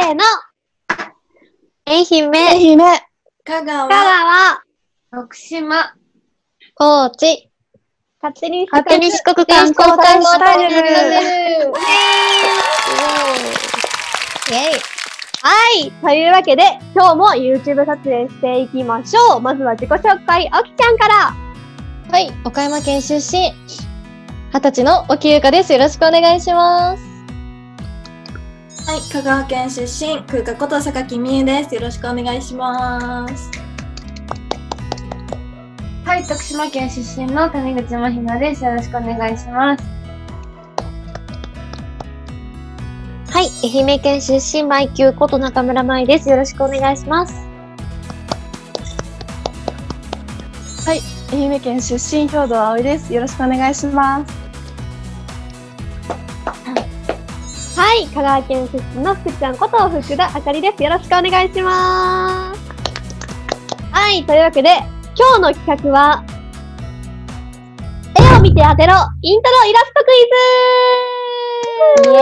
ーの。愛媛、 香川、 徳島、 高知、勝手に四国観光大使チャンネル。イェイ。はい。というわけで、今日も YouTube 撮影していきましょう。まずは自己紹介、おきちゃんから。 はい。岡山県出身、20歳の沖優香です。よろしくお願いします。 はい。香川県出身、空花こと榊美優です。よろしくお願いします。 はい。徳島県出身の谷口真ひなです。よろしくお願いします。 はい。愛媛県出身、マイキューこと中村舞です。よろしくお願いします。 はい。愛媛県出身、兵藤葵です。よろしくお願いします。 はい。香川県出身の福ちゃんこと福田あかりです。よろしくお願いします。はい。というわけで、今日の企画は、絵を見て当てろイントロイラストクイズイエ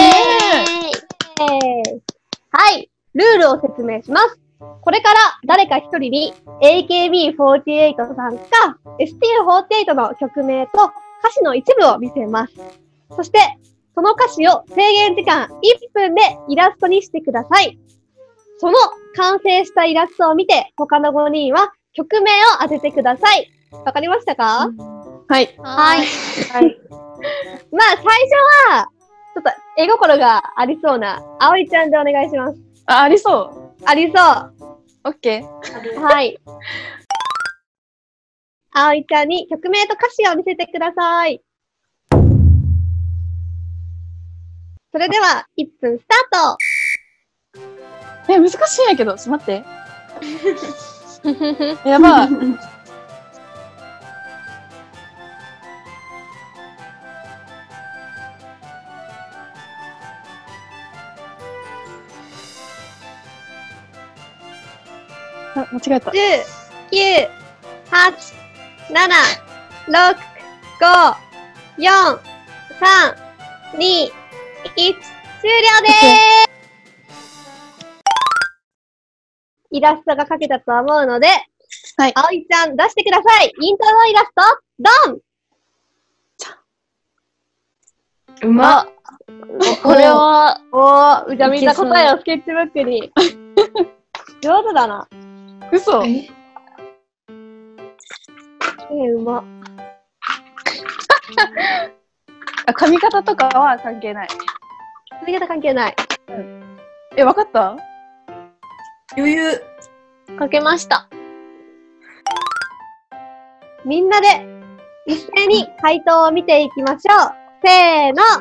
ーイはい。ルールを説明します。これから誰か一人に AKB48 さんか STU48 の曲名と歌詞の一部を見せます。そして、その歌詞を制限時間1分でイラストにしてください。その完成したイラストを見て、他の5人は曲名を当ててください。わかりましたか？ はい。 はい。まあ、最初は、ちょっと絵心がありそうな、あおいちゃんでお願いします。 ありそう。 ありそう。 オッケー。 はい。あおいちゃんに曲名と歌詞を見せてください。それでは、1分スタート。 難しいんやけど、ちょっと待って。やばい。あ、間違えた。 10、9、8、7、6、5、4、3、2、1、終了でーす。イラストが描けたと思うので、 はい。 あおいちゃん出してください。イントロイラスト、ドンうまっ。これは、 じゃあみんな答えをスケッチブックに。上手だな。 嘘。 うま。 髪型とかは関係ない。 髪型関係ない。 わかった？ 余裕。 書けました。みんなで一斉に回答を見ていきましょう。せーの。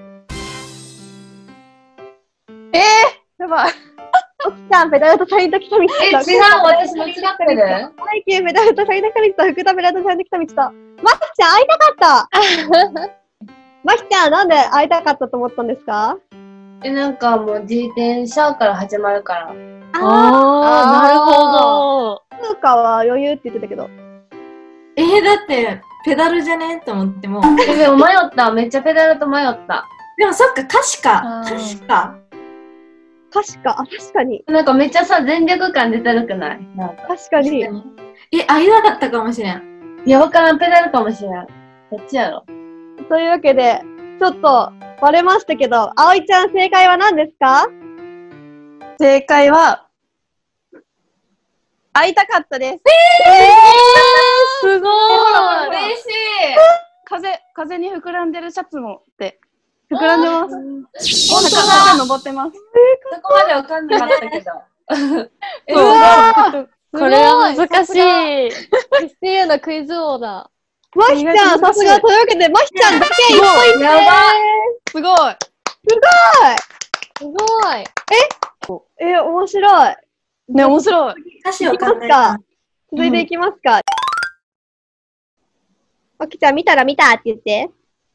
やばい。 奥さん、ペダルとサインと来た道と。 違う、私間違ってる。 マイキュー、ペダルとサインと来た道と、福田ペダルとサインと来た道と。マキちゃん、会いたかったマキちゃん、なんで会いたかったと思ったんですか？ なんかもう自転車から始まるから。 なるほど。 風花は余裕って言ってたけど。 だって、ペダルじゃねって思っても。 でも迷った。めっちゃペダルと迷った。 でもそっか、歌詞か。 確かに。 なんかめっちゃさ、全力感出てるくない？なんか確かに。 会いなかったかもしれん。 いや、わからん、ペダルかもしれん。どっちやろ？ というわけで、ちょっと割れましたけど、あおいちゃん正解は何ですか？ 正解は、会いたかったです。 すごい。 嬉しい。 風に膨らんでるシャツもって膨らんでます。 本当だ。 坂登ってます。 そこまでわかんなかったけど。 これは難しい。STU のクイズ王だ。 マヒちゃん、さすが。というわけで、マヒちゃんだけ1ポイント。 やばすごい。 すごい。 面白い。 ね、面白い。 歌詞を考えた。続いていきますか。マキちゃん、見たって言って。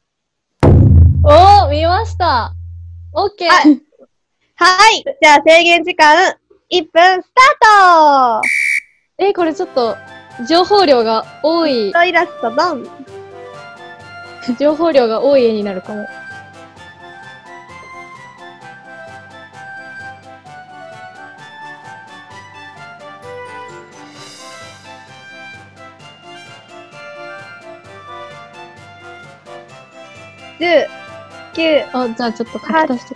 見ました。オッケー。 はい。じゃあ、制限時間1分スタート。 これちょっと、情報量が多い。 イラストドン。 情報量が多い絵になるかも。 10、9、 あ、じゃあちょっと書き出して。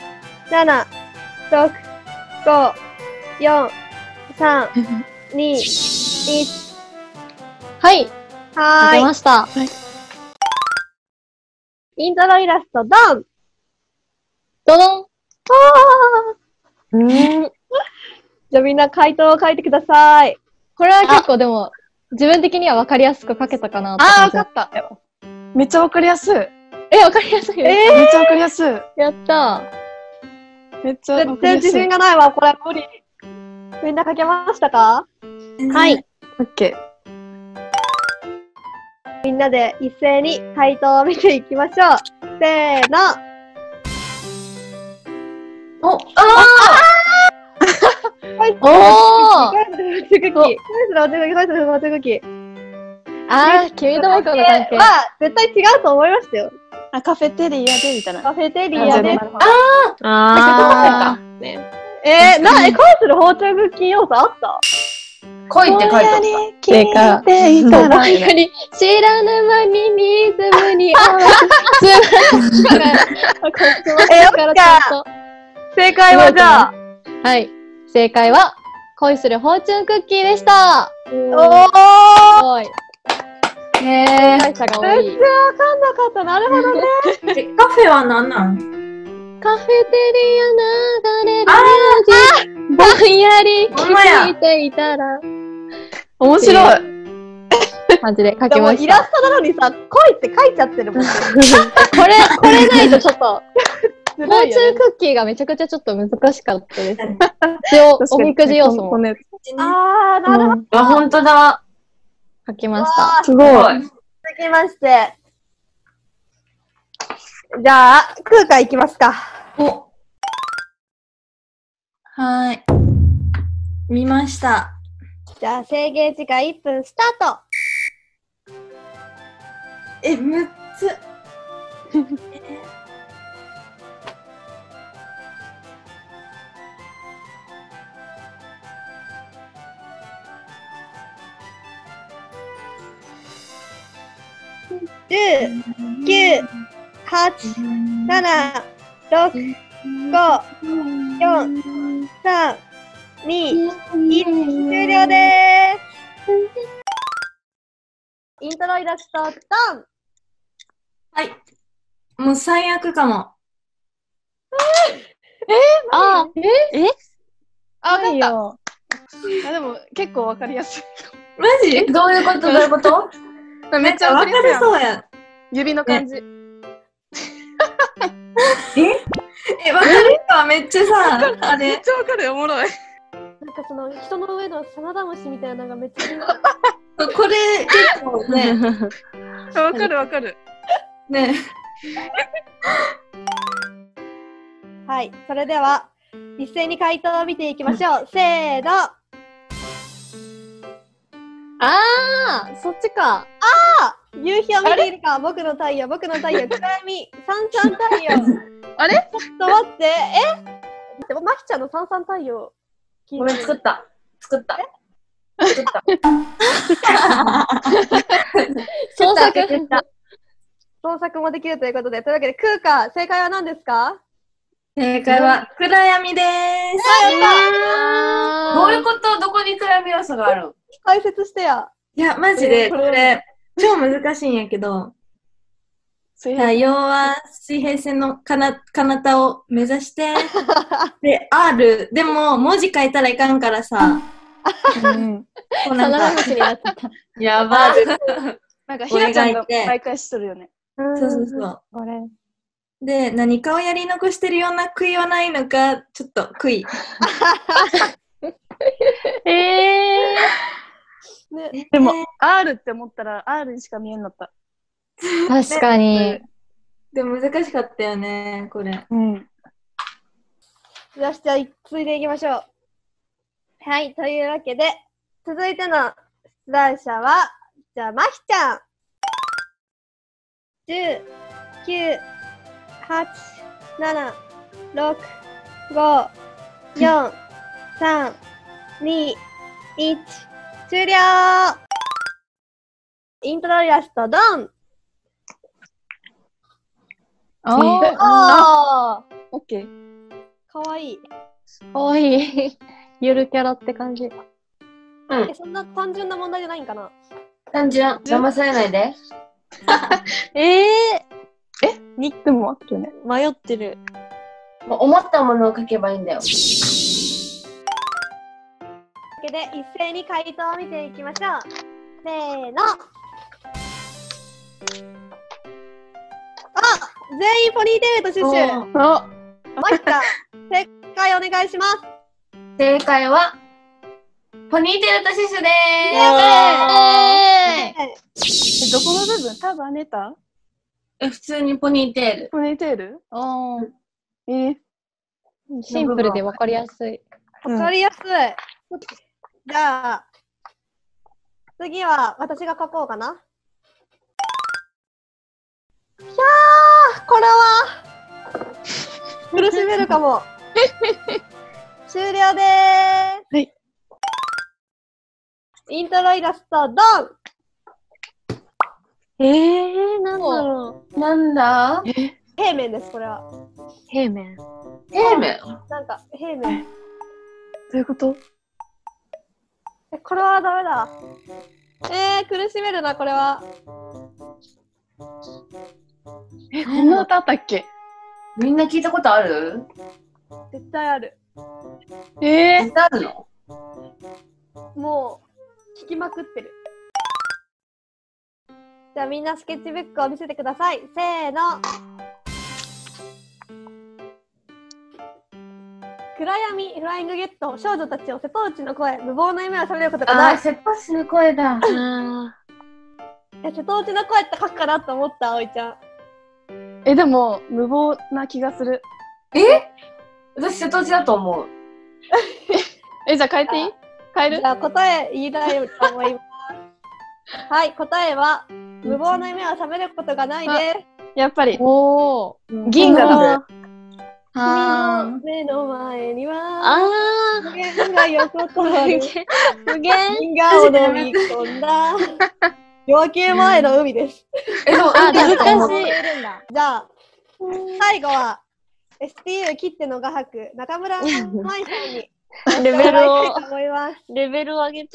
7、6、5、4、3、2、1。 はい。書けはーい。 ました。 イントロイラスト、ドン。 どどん。 じゃあみんな回答を書いてください。 これは結構でも、自分的には分かりやすく書けたかなってあー、 感じ。 わかった。めっちゃわかりやすい。 分かりやすいです。 めっちゃわかりやすい。 やっためっちゃわか全然自りやすい。 信がないわ、これ無理。みんな書けましたか？はい。 オッケみんなで一斉に回答を見ていきましょう。せーの。 お、 おー。 返すの手書き。返すの手書き。 あー、君と僕の関係。 は絶対違うと思いましたよ。 ー。あ、カフェテリアでみたいな。 カフェテリアで。 あ返する包丁クッキー要素あった？ 恋って書いてあっ正解。 ていたら。 ぼんやり知らぬ間にリズムに合わせつまからちゃんと。 正解はじゃあ。 はい。正解は、恋するフォーチュンクッキーでした。 おー。 すごい。 た。へ会社が多い。 全然わかんなかった。なるほどね。 カフェは何なん？ カフェテリア流れるミュージぼんやり聞いていたら。 面白い。 感じで書でもきました。 イラストなのにさ、恋って書いちゃってるもんね。 これないとちょっと、 フォフォーチュンクッキーがめちゃくちゃちょっと難しかったです。一応、おみくじ要素もあー、なるほど。 あ、ほんとだ。 書きました。 すごい。 続きまして。じゃあ、空海いきますか。 お。はーい。見ました。 じゃあ、制限時間1分スタート。 6つ。 10、9、8、7、6、5、4、3、2、1、終了でーす。イントロイラスト、ドン。 はい。もう最悪かも。 あ、 あ、わかった。 いいよ。 あ、でも結構わかりやすい。 マジ？どういうこと？どういうこと？ めっちゃわわかりかりやすいやん。 そうや。 指の感じ。 わかるか？めっちゃさ、あめっれ。 ちゃわかるよ、おもろい。 なんかその人の上のサナダムシみたいなのがめっちゃいい。 これ結構ね、 わかるわかる。 ね。 はい、それでは一斉に回答を見ていきましょう。せーの。 あー、そっちか。 夕日を見ているか、僕の太陽、暗闇、三々太陽。 あれ？ ちょっと待って、でも、まきちゃんの三々太陽。 ごめん、作った。作った。 創作。 創作もできるということで、というわけで、空海、正解は何ですか？ 正解は暗闇でーす。どういうこと？どこに暗闇要素がある？ 解説してや。 いや、マジで、これ、超難しいんやけど、要は水平線の彼方を目指して、で、R、でも文字書いたらいかんからさ、こうなんか、 になってた。 やばい。 なんかひなちゃんが毎回しとるよね。 そうそうそう。 これ。 で、何かをやり残してるような悔いはないのか、ちょっと悔い。 ね、 でも、R って思ったら R にしか見えんのった。 確かに。 でも難しかったよね、これ。 うん。 じゃあ、続いていきましょう。はい、というわけで、続いての出題者は、じゃあ、まひちゃん。10、9、8、7、6、5、4、3、2、1、終了。イントロイラスト、ドン。 あオッケー。 かわいい。 かわいい。ゆるキャラって感じ。 そんな単純な問題じゃないんかな。 単純。騙されないで。 でも待ってね。 迷ってる。 もう思ったものを書けばいいんだよ。 というわけで、一斉に回答を見ていきましょう。せーの。全員ポニーテールとシュッシュ。 あ、 マキちゃん、正解お願いします。 正解は、ポニーテールとシュシュでどこの部分？タバネタ？ 普通にポニーテール。 ポニーテール？ シンプルでわかりやすい。 わかりやすい。じゃあ、次は私が書こうかな。ひゃー、これは苦しめるかも。終了でーす。 はい。 イントロイラスト、ドン。 なんだろなんだ？ 平面です、これは。 う。平面。 平面？ なんか、平面。 どういうこと？ これはダメだ。苦しめるな、これは。 こんな歌あったっけ？ みんな聞いたことある？ 絶対ある。 絶対あるの？ もう、聞きまくってる。じゃあみんなスケッチブックを見せてください。せーの。暗闇、フライングゲット、少女たちを瀬戸内の声、無謀な夢を覚めることがない。 瀬戸内の声だ。 瀬戸内の声って書くかなと思った、葵ちゃん。 でも、無謀な気がする。 私、瀬戸内だと思う。 じゃあ変えていい？変える？ じゃあ答え言いたいと思います。はい、答えは、無謀な夢を覚めることがないです。 やっぱり。 おー。 銀河だ。 君の目の前には、無限が横たわる。 無限。 銀河を飲み込んだ。夜明け前の海です。 でも、 難しい。 じゃあ、最後は、STU 切っての画伯、中村舞さんに、 レベルを、 思います。 レベルを上げて。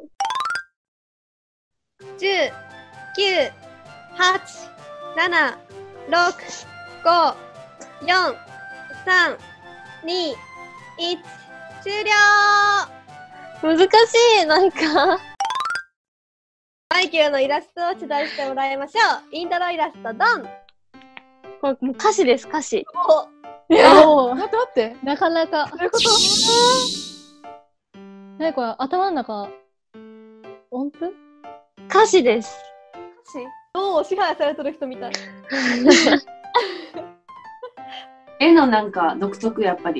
10、9、8、7、6、5、4、3、2、1、終了。 難しい、なんか。 マイキューのイラストを取材してもらいましょう。イントロイラスト、ドン。 これもう歌詞です、歌詞。 待って待って。 なかなか。 どういうこと？ 何これ、頭の中、音符？歌詞です。 どう支配されてる人みたい。 絵のなんか独特、やっぱり。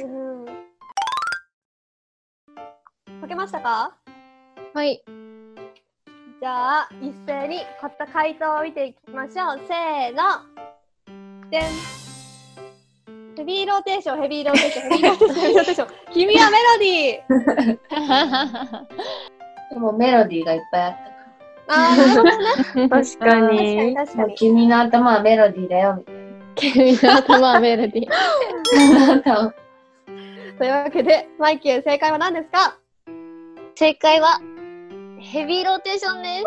書けましたか？ はい。 じゃあ、一斉に回答を見ていきましょう。せーの。でん。ヘビーローテーション、ヘビーローテーション、ヘビーローテーション、ヘビーローテーション。君はメロディー。 でもメロディーがいっぱいあったから。 なるほどね。 確かに。 確かに。 君の頭はメロディーだよ、みたいな。 君の頭はメロディー。 というわけで、マイキュー、正解は何ですか？ 正解は、ヘビーローテーションです。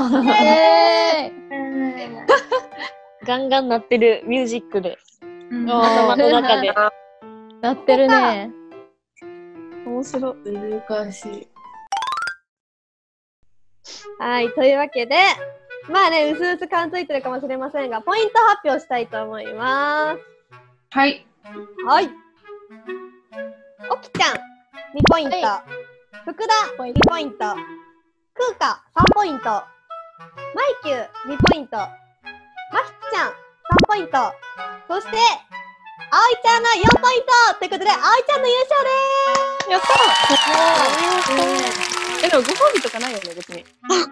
ガンガン鳴ってるミュージックで。頭の中で。鳴ってるね。 面白い。 難しい。 はい、というわけで、まあね、うすうす感づいてるかもしれませんが、ポイント発表したいと思います。 はい。 はい。おきちゃん、2ポイント。福田、2ポイント。くうか、3ポイント。マイキュー、2ポイント。まひちゃん、3ポイント。そして、あおいちゃんの4ポイントということで、あおいちゃんの優勝でーす。 やったー。でもご褒美とかないよね、別に。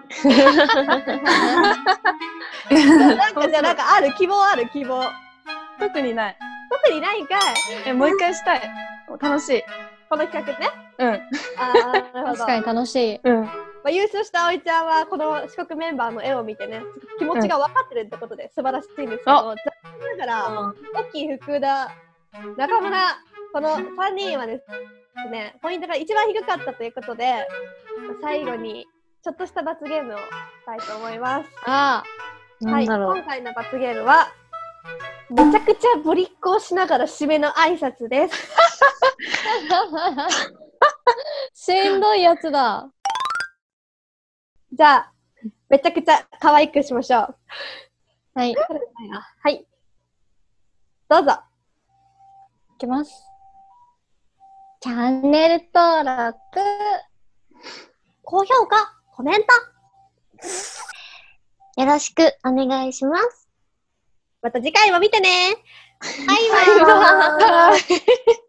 なんかじゃあなんかある、希望ある、希望。 特にない。 特にないんかい。 もう一回したい。楽しい。 この企画ね。 うん。 あー、なるほど。 確かに楽しい。 うん。 まあ、優勝した葵ちゃんはこの四国メンバーの絵を見てね、気持ちが分かってるってことで素晴らしいんですけど、じゃだから、オッキー、福田、中村、この3人はですね、ポイントが一番低かったということで、最後にちょっとした罰ゲームをしたいと思います。 ああ、 はい、今回の罰ゲームは、めちゃくちゃぶりっ子をしながら締めの挨拶です。 しんどいやつだ。 じゃあ、めちゃくちゃ可愛くしましょう。 はい。 はい。どうぞ。 いきます。チャンネル登録、 高評価、コメント。 よろしくお願いします。 また次回も見てね。バイバイ。 バイバイ。